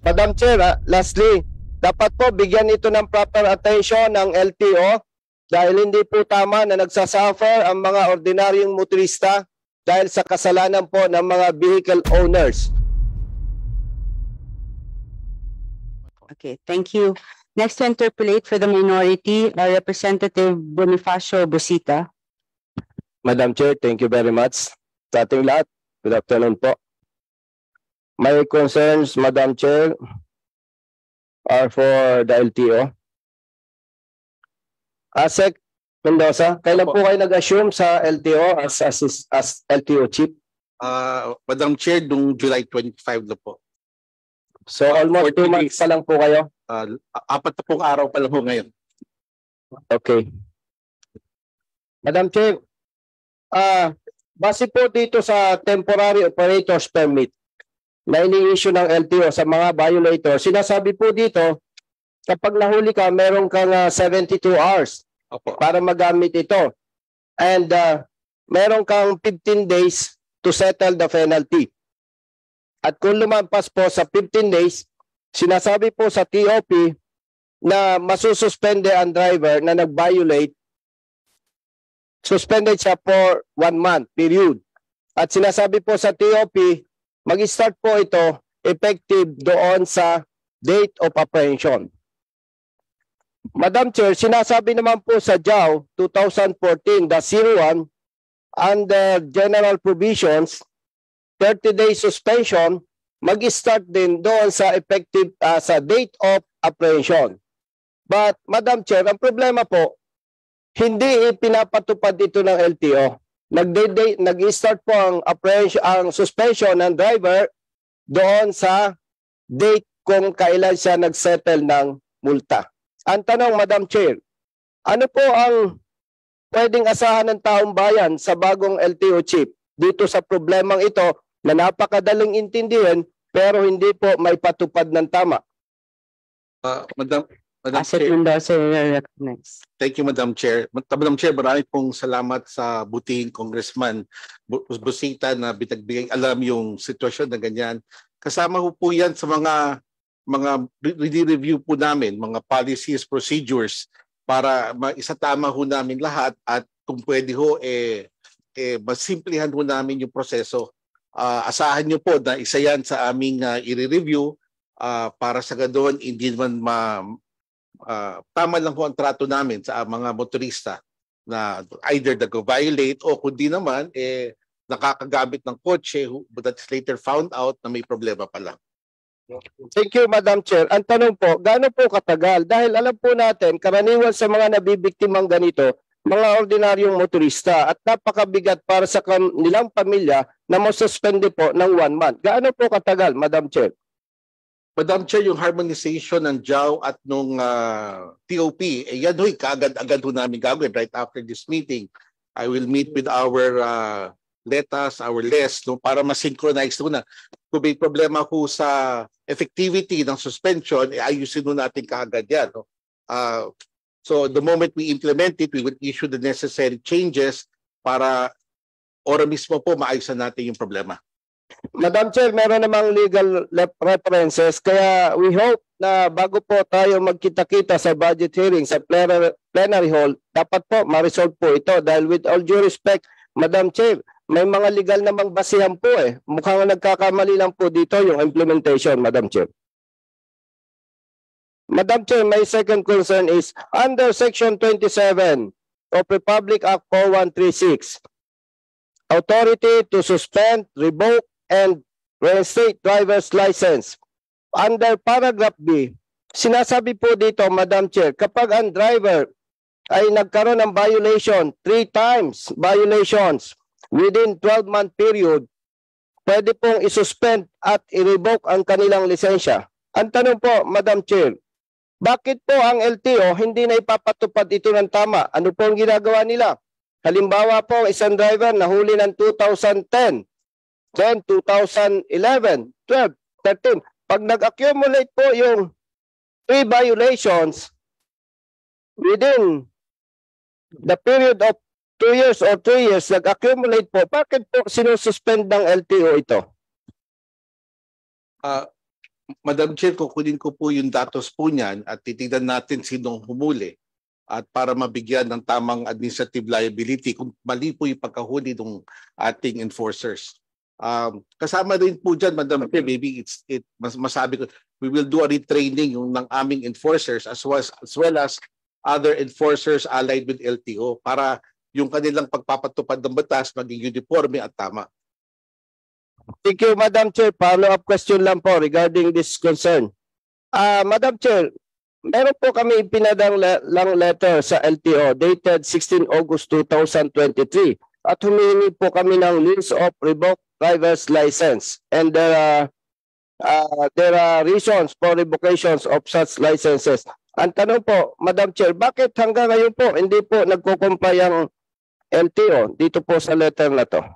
Madam Chair, lastly, dapat po bigyan ito ng proper attention ng LTO dahil hindi po tama na nagsasuffer ang mga ordinaryong motorista dahil sa kasalanan po ng mga vehicle owners. Okay, thank you. Next to interpolate for the minority, Representative Bonifacio Busita. Madam Chair, thank you very much. Sa ating lahat, good afternoon po. My concerns, Madam Chair, are for the LTO. Asek Mendoza, kailan po kayo nag-assume sa LTO as LTO chief? Madam Chair, noong July 25 na po. So almost 2 months pa lang po kayo? 4 na pong araw pa lang po ngayon. Okay. Madam Chair, base po dito sa temporary operators permit na ini-issue ng LTO sa mga violator, sinasabi po dito, kapag nahuli ka, meron kang 72 hours para magamit ito. And meron kang 15 days to settle the penalty. At kung lumampas po sa 15 days, sinasabi po sa TOP na masususpende ang driver na nag-violate, suspended siya for 1 month period. At sinasabi po sa TOP, mag-start po ito effective doon sa date of apprehension. Madam Chair, sinasabi naman po sa JAO 2014-01 under general provisions, 30-day suspension, mag-start din doon sa effective sa date of apprehension. But Madam Chair, ang problema po, hindi ipinapatupad ito ng LTO. Nag-start po ang suspension ng driver doon sa date kung kailan siya nag-settle ng multa. Ang tanong, Madam Chair, ano po ang pwedeng asahan ng taong bayan sa bagong LTO chief dito sa problemang ito na napakadaling intindihin pero hindi po may patupad ng tama? Madam Asset Chair. Mendoza, recognize. Thank you, Madam Chair. Madam Chair, marami pong salamat sa buting Congressman Busita na bitagbigay alam yung sitwasyon na ganyan. Kasama po yan sa mga review po namin, mga policies, procedures para maisatama ho namin lahat at kung pwede ho, masimplihan ho namin yung proseso. Asahan nyo po na isa yan sa aming i-review para sa ganoon hindi naman tama lang ho ang trato namin sa mga motorista na either nag-violate o kundi naman nakakagamit ng kotse but that's later found out na may problema pala. Thank you, Madam Chair. Ang tanong po, gaano po katagal? Dahil alam po natin, karaniwan sa mga nabibiktimang ganito, mga ordinaryong motorista at napakabigat para sa nilang pamilya na masuspende po ng 1 month. Gaano po katagal, Madam Chair? Madam Chair, yung harmonization ng JAO at nung TOP, yan ho'y kaagad-agad ho namin gagawin right after this meeting. I will meet with our LETAs, our LES, no, para ma-synchronize na. Kung may problema ho sa effectivity ng suspension, ayusin ho natin kaagad yan. No? So the moment we implement it, we will issue the necessary changes para ora mismo po maayusan natin yung problema. Madam Chair, meron namang legal references kaya we hope na bago po tayo magkita-kita sa budget hearing sa plenary hall, dapat po ma-resolve po ito dahil with all due respect, Madam Chair, may mga legal namang basihan po Mukhang nagkakamali lang po dito yung implementation, Madam Chair. Madam Chair, my second concern is under Section 27 of Republic Act 4136, authority to suspend, revoke, and reinstate driver's license. Under paragraph B, sinasabi po dito, Madam Chair, kapag ang driver ay nagkaroon ng violation, 3 times violations within 12-month period, pwede pong isuspend at i-revoke ang kanilang lisensya. Ang tanong po, Madam Chair, bakit po ang LTO hindi na ipapatupad ito ng tama? Ano po ang ginagawa nila? Halimbawa po, isang driver nahuli ng 2010, then 2011, 12, 13. Pag nag-accumulate po yung 3 violations within the period of 2 years or 3 years, nag-accumulate po, bakit po sinususpend ng LTO ito? Madam Chair, kukunin ko po yung datos po niyan at titignan natin sinong humuli at para mabigyan ng tamang administrative liability kung mali po yung pagkahuli ng ating enforcers. Kasama rin po dyan, Madam Chair, maybe masabi ko, we will do a retraining yung ng aming enforcers as well as other enforcers allied with LTO para yung kanilang pagpapatupad ng batas maging uniforme at tama. Thank you, Madam Chair. Follow-up question lang po regarding this concern. Madam Chair, meron po kami ipinadang lang letter sa LTO dated 16 August 2023 at humingi po kami ng list of revoked driver's license and there are reasons for revocations of such licenses. Ang tanong po, Madam Chair, bakit hanggang ngayon po hindi po nagko-comply ang LTO dito po sa letter na to?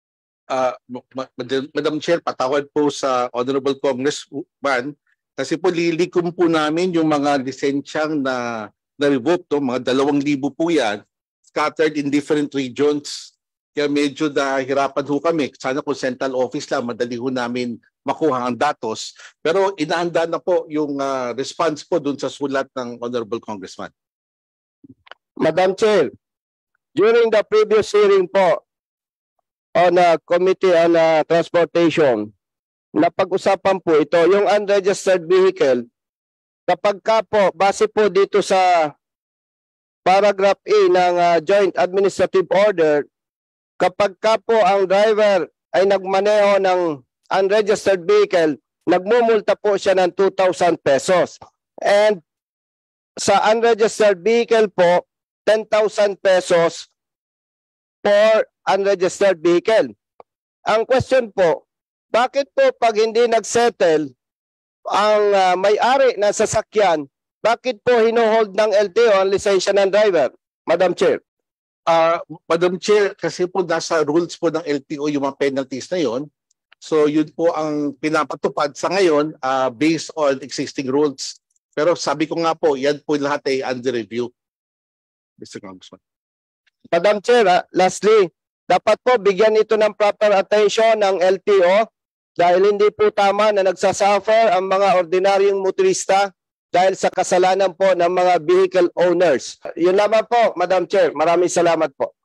Madam Chair, patawad po sa Honorable Congressman kasi po lilikom po namin yung mga lisensyang na-revoke, mga 2,000 po yan, scattered in different regions. Kaya medyo nahirapan ho kami. Sana kung central office lang, madali ho namin makuha ang datos. Pero inaanda na po yung response po dun sa sulat ng Honorable Congressman. Madam Chair, during the previous hearing po on Committee on Transportation, napag-usapan po ito, yung unregistered vehicle, kapag ka po, base po dito sa paragraph A ng Joint Administrative Order, kapag ka po ang driver ay nagmaneho ng unregistered vehicle, nagmumulta po siya ng 2,000 pesos. And sa unregistered vehicle po, 10,000 pesos for unregistered vehicle. Ang question po, bakit po pag hindi nagsettle ang may-ari ng sasakyan, bakit po hinuhold ng LTO ang lisensya ng driver? Madam Chair. Madam Chair, kasi po nasa rules po ng LTO yung mga penalties na yon. So yun po ang pinapatupad sa ngayon based on existing rules. Pero sabi ko nga po, yan po lahat ay under review. Mr. Congressman. Madam Chair, lastly, dapat po bigyan ito ng proper attention ng LTO dahil hindi po tama na nagsasuffer ang mga ordinaryong motorista dahil sa kasalanan po ng mga vehicle owners. Yun lamang po, Madam Chair. Maraming salamat po.